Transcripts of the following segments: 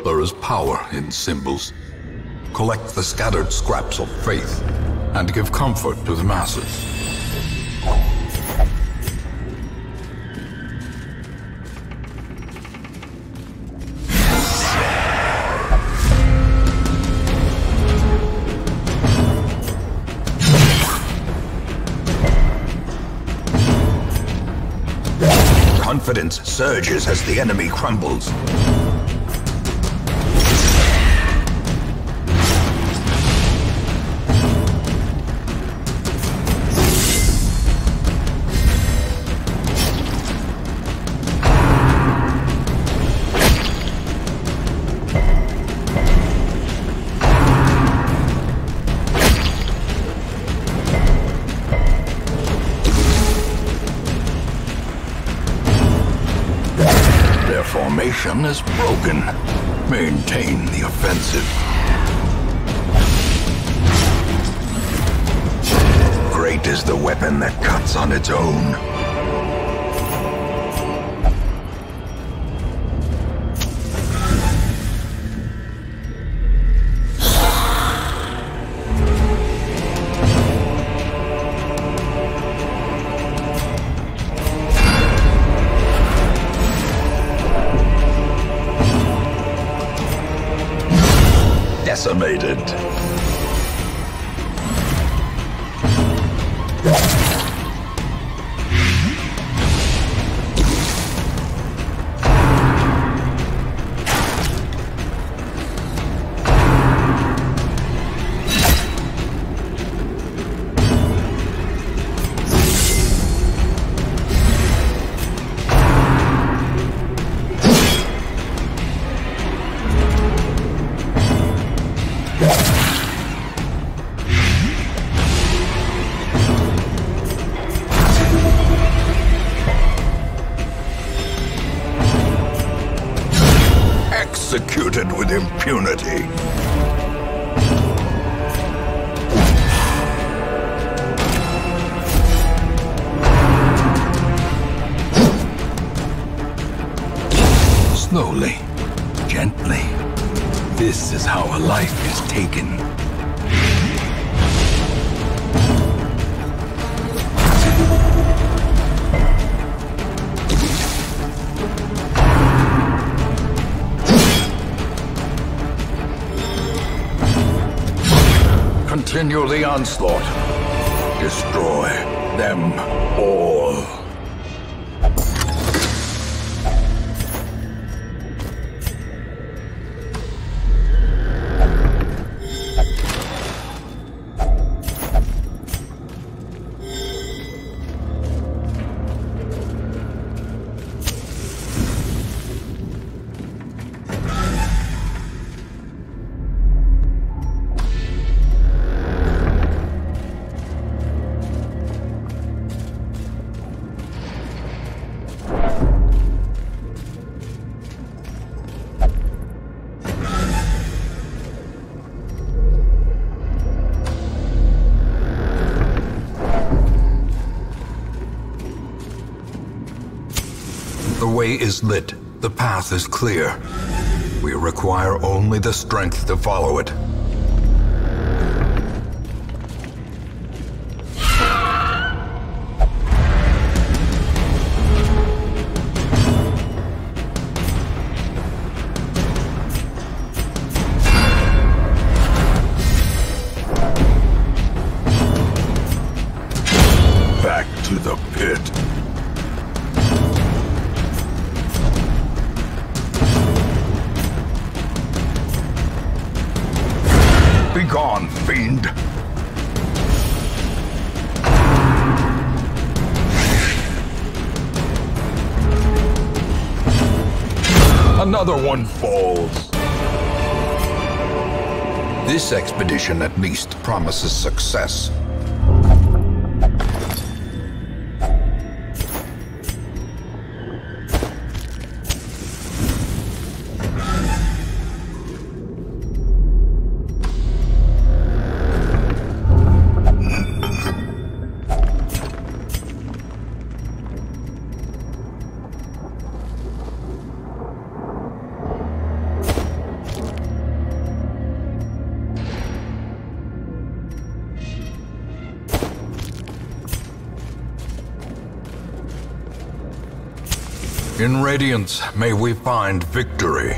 There is power in symbols. Collect the scattered scraps of faith and give comfort to the masses. Confidence surges as the enemy crumbles. Formation is broken. Maintain the offensive. Great is the weapon that cuts on its own. Decimated. Executed with impunity. Slowly, gently. This is how a life is taken. Continue the onslaught. Destroy them all. The way is lit. The path is clear. We require only the strength to follow it. Back to the pit. Begone, fiend! Another one falls. This expedition at least promises success. In Radiance, may we find victory.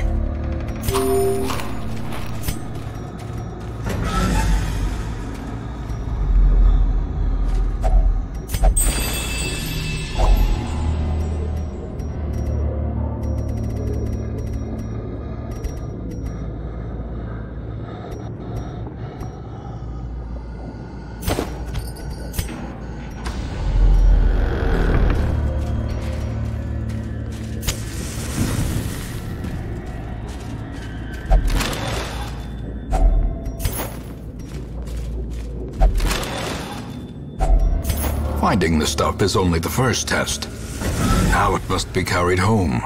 Finding the stuff is only the first test. Now it must be carried home.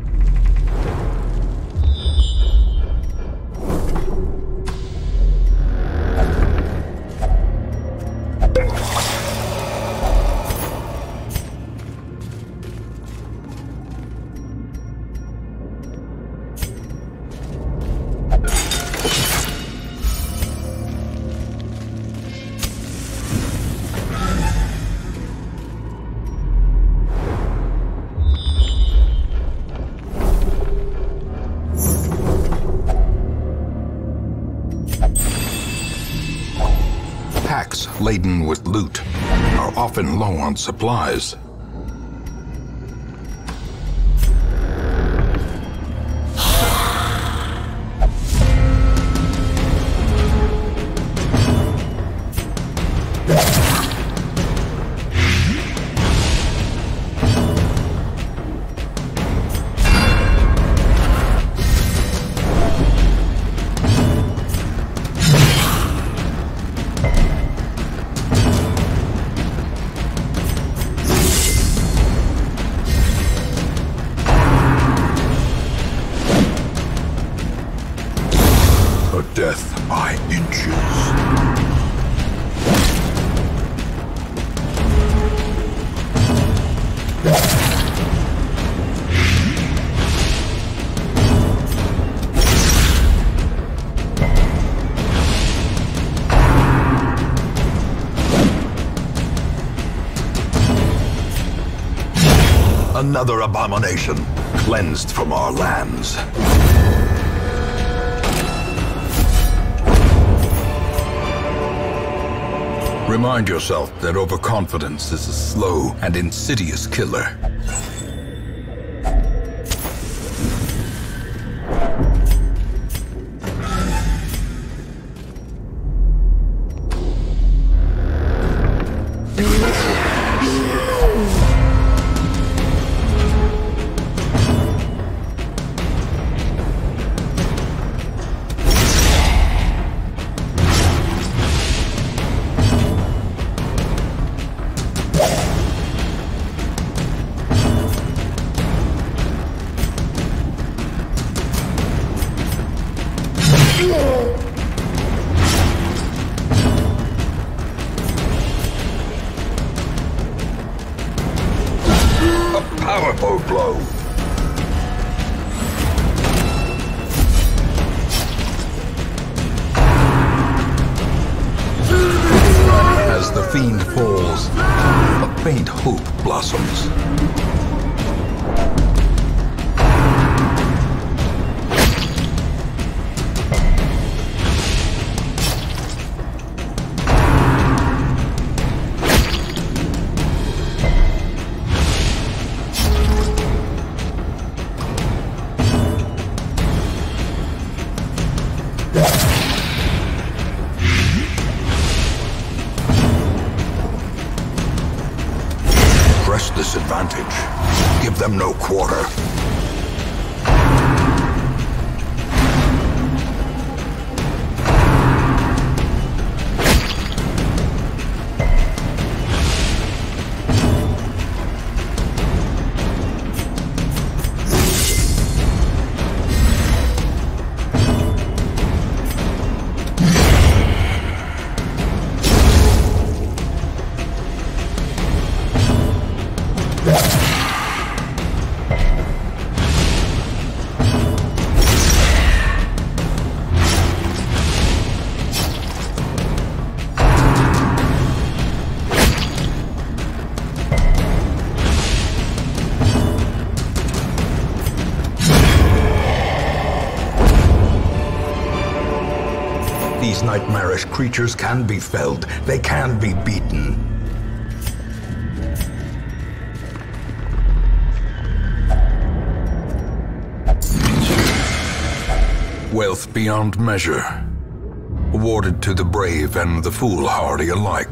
Packs laden with loot are often low on supplies. Death by inches. Another abomination cleansed from our lands. Remind yourself that overconfidence is a slow and insidious killer. A powerful blow. As the fiend falls, a faint hope blossoms. Press this advantage. Give them no quarter. nightmarish creatures can be felled. They can be beaten. Wealth beyond measure, awarded to the brave and the foolhardy alike.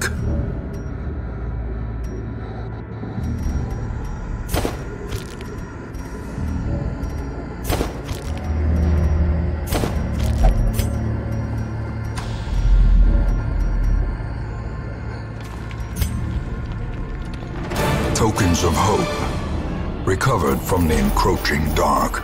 Tokens of hope, recovered from the encroaching dark.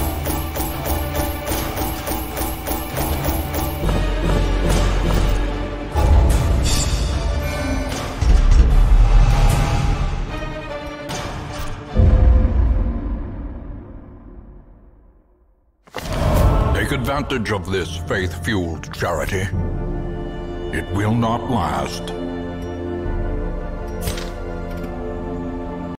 Take advantage of this faith-fueled charity. It will not last.